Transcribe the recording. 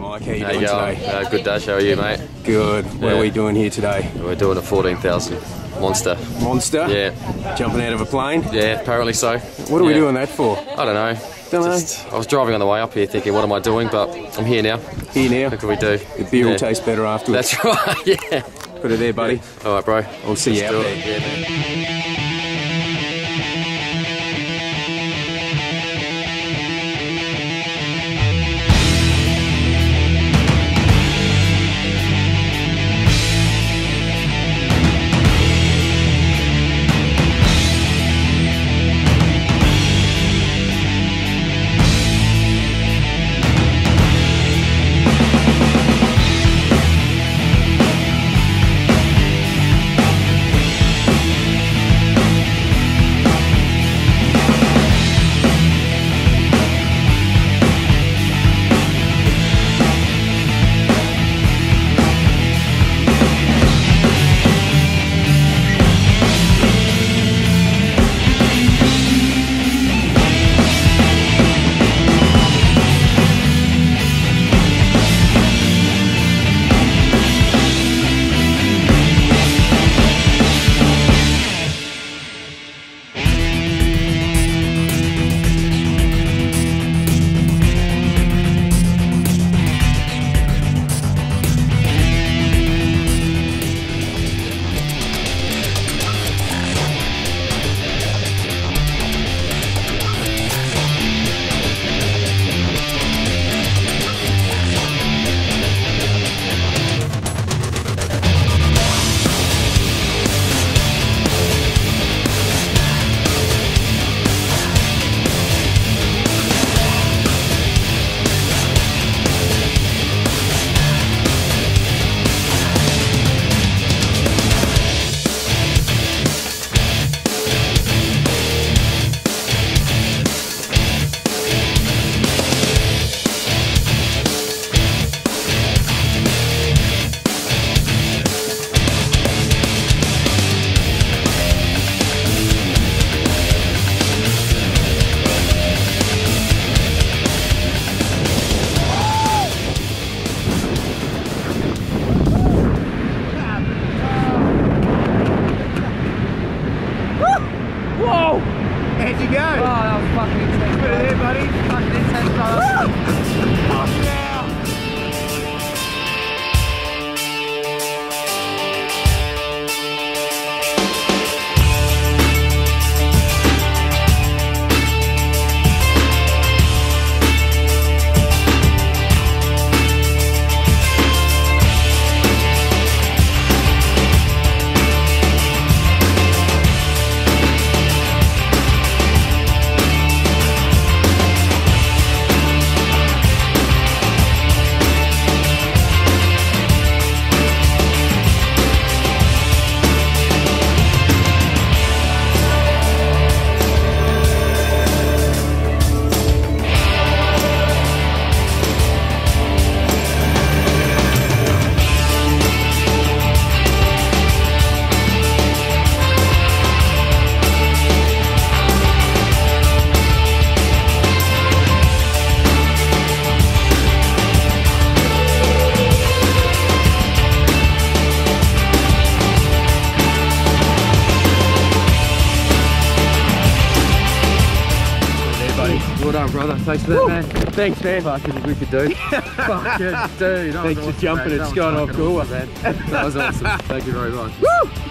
Mike. How you doing today? Good, Dash. How are you, mate? Good. What are we doing here today? We're doing a 14,000 monster. Monster? Yeah. Jumping out of a plane? Yeah, apparently so. What are we doing that for? I don't know. I was driving on the way up here thinking, what am I doing? But I'm here now. Here now? What can we do? The beer will taste better afterwards. That's right, yeah. Put it there, buddy. All right, bro. I'll see you out there. Yeah, man. How'd you go? Oh, that was fucking intense. Put it there, buddy. Fucking intense, brother. Oh, yeah. Well done, brother. Thanks for that, man. Thanks, man. Fucking wicked dude. Fucking dude. Thanks for jumping at Skydive Goolwa. That was awesome. Thank you very much. Woo!